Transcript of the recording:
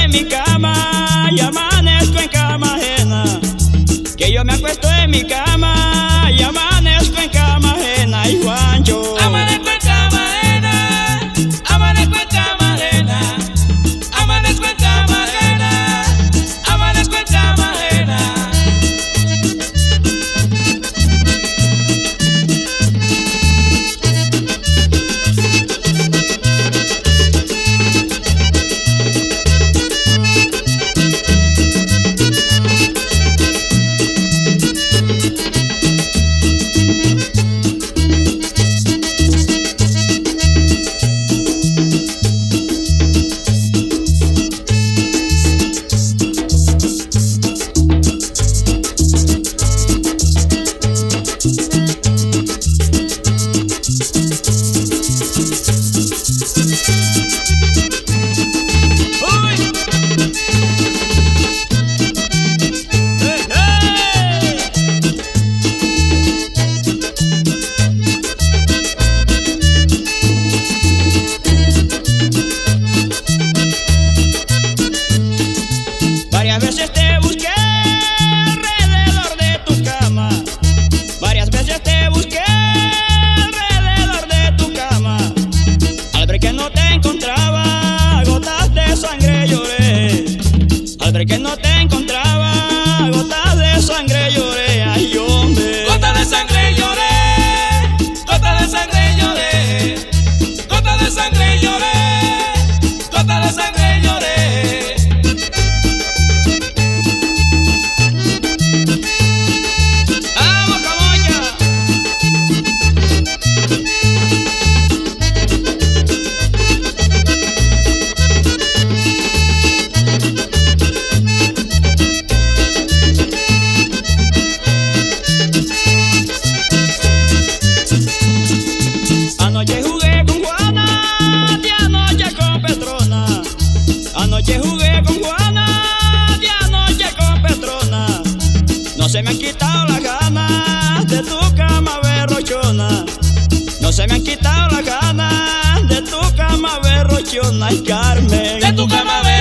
en mi cama y amanezco en cama ajena. Que yo me acuesto en mi cama y amanezco en cama ajena. Y Juancho, amanezco en cama ajena, amanezco en cama ajena, amanezco en cama ajena, amanezco en cama ajena. varias veces te busqué alrededor de tu cama, varias veces te busqué alrededor de tu cama. Al ver que no te encontraba, gotas de sangre lloré. Al ver que no te encontraba, gotas de sangre lloré. Ay, hombre, Gotas de sangre lloré, gotas de sangre lloré, gotas de sangre lloré, gotas de sangre lloré. ¡vamos, Camoña! Anoche jugué con Juana, de anoche con Petrona. Anoche jugué con Juana, de anoche con Petrona. No se me han quitado las ganas de tu cama berrochona. No se me han quitado las ganas de tu cama berrochona. Ay, Carmen, De tu cama